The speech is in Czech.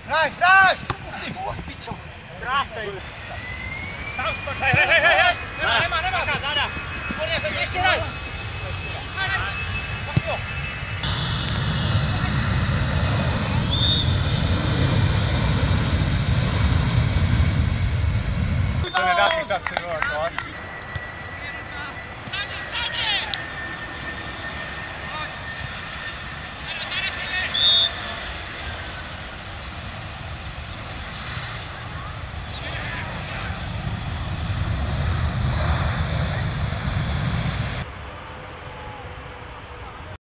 Hraj, hraj! Krásný. Sám špatný. Hej. Nemá. Záda. Volně se ještě daj. Co nedá chytat, ty vole,